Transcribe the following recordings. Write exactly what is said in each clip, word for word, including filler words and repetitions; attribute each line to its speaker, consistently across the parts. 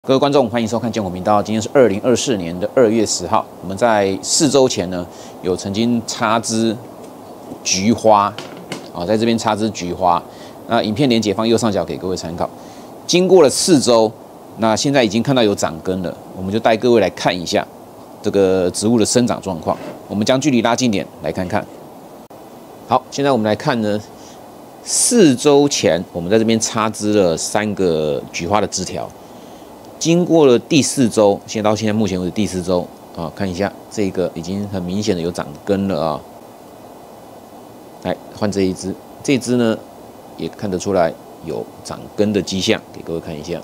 Speaker 1: 各位观众，欢迎收看建国频道。今天是二零二四年的二月十号。我们在四周前呢，有曾经插枝菊花，啊，在这边插枝菊花。那影片连结放右上角给各位参考。经过了四周，那现在已经看到有长根了，我们就带各位来看一下这个植物的生长状况。我们将距离拉近点来看看。好，现在我们来看呢，四周前我们在这边插枝了三个菊花的枝条。 经过了第四周，现在到现在目前为止第四周啊，看一下这个已经很明显的有长根了啊。来换这一支，这支呢也看得出来有长根的迹象，给各位看一下。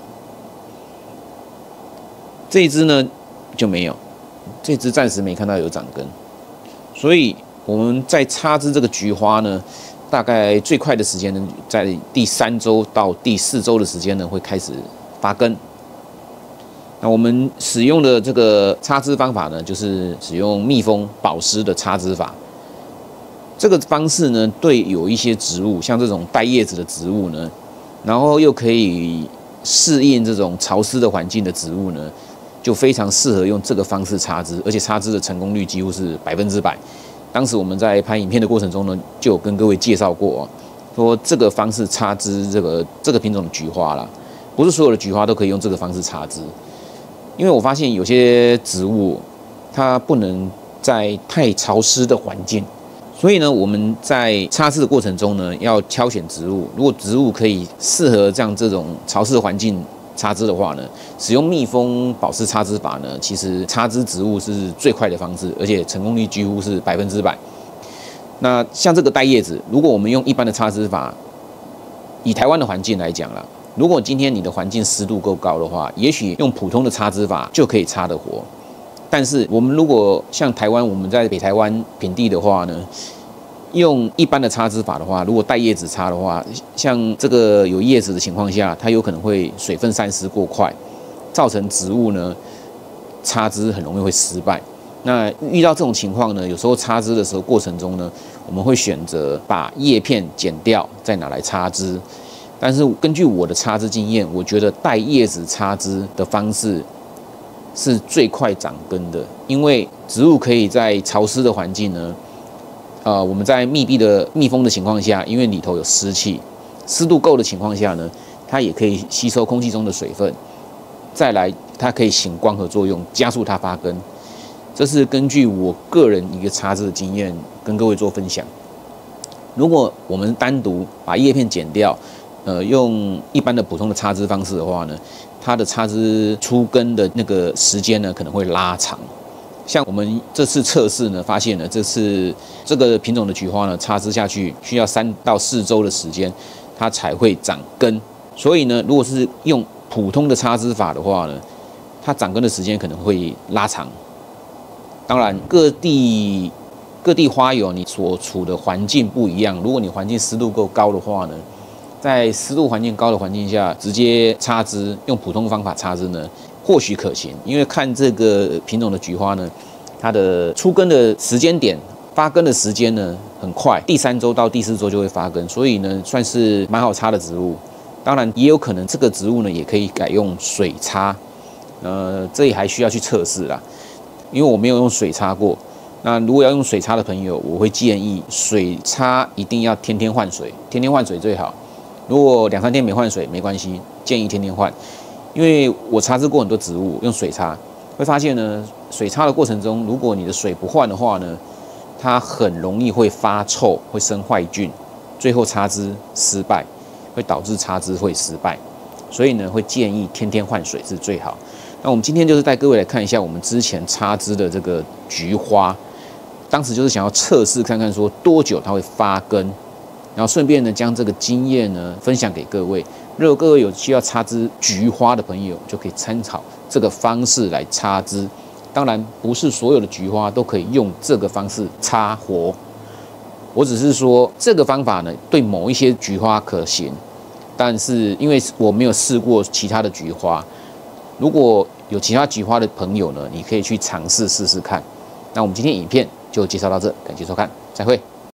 Speaker 1: 这一支呢就没有，这支暂时没看到有长根，所以我们在插枝这个菊花呢，大概最快的时间呢，在第三周到第四周的时间呢会开始发根。 那我们使用的这个插枝方法呢，就是使用密封保湿的插枝法。这个方式呢，对有一些植物，像这种带叶子的植物呢，然后又可以适应这种潮湿的环境的植物呢，就非常适合用这个方式插枝，而且插枝的成功率几乎是百分之百。当时我们在拍影片的过程中呢，就有跟各位介绍过、哦，说这个方式插枝这个这个品种的菊花啦，不是所有的菊花都可以用这个方式插枝。 因为我发现有些植物，它不能在太潮湿的环境，所以呢，我们在插枝的过程中呢，要挑选植物。如果植物可以适合这样这种潮湿的环境插枝的话呢，使用密封保湿插枝法呢，其实插枝植物是最快的方式，而且成功率几乎是百分之百。那像这个带叶子，如果我们用一般的插枝法，以台湾的环境来讲啦。 如果今天你的环境湿度够高的话，也许用普通的插枝法就可以插得活。但是我们如果像台湾，我们在北台湾平地的话呢，用一般的插枝法的话，如果带叶子插的话，像这个有叶子的情况下，它有可能会水分散失过快，造成植物呢插枝很容易会失败。那遇到这种情况呢，有时候插枝的时候过程中呢，我们会选择把叶片剪掉，再拿来插枝。 但是根据我的插枝经验，我觉得带叶子插枝的方式是最快长根的，因为植物可以在潮湿的环境呢，呃，我们在密闭的密封的情况下，因为里头有湿气，湿度够的情况下呢，它也可以吸收空气中的水分，再来它可以行光合作用，加速它发根。这是根据我个人一个插枝的经验跟各位做分享。如果我们单独把叶片剪掉， 呃，用一般的普通的插枝方式的话呢，它的插枝出根的那个时间呢可能会拉长。像我们这次测试呢，发现呢，这次这个品种的菊花呢，插枝下去需要三到四周的时间，它才会长根。所以呢，如果是用普通的插枝法的话呢，它长根的时间可能会拉长。当然，各地各地花友你所处的环境不一样，如果你环境湿度够高的话呢， 在湿度环境高的环境下，直接插枝用普通方法插枝呢，或许可行。因为看这个品种的菊花呢，它的出根的时间点、发根的时间呢很快，第三周到第四周就会发根，所以呢算是蛮好插的植物。当然也有可能这个植物呢也可以改用水插，呃，这也还需要去测试啦，因为我没有用水插过。那如果要用水插的朋友，我会建议水插一定要天天换水，天天换水最好。 如果两三天没换水没关系，建议天天换，因为我插枝过很多植物，用水插会发现呢，水插的过程中，如果你的水不换的话呢，它很容易会发臭，会生坏菌，最后插枝失败，会导致插枝会失败，所以呢，会建议天天换水是最好。那我们今天就是带各位来看一下我们之前插枝的这个菊花，当时就是想要测试看看说多久它会发根。 然后顺便呢，将这个经验呢分享给各位。如果各位有需要插枝菊花的朋友，就可以参考这个方式来插枝。当然，不是所有的菊花都可以用这个方式插活。我只是说这个方法呢，对某一些菊花可行，但是因为我没有试过其他的菊花，如果有其他菊花的朋友呢，你可以去尝试试试看。那我们今天影片就介绍到这，感谢收看，再会。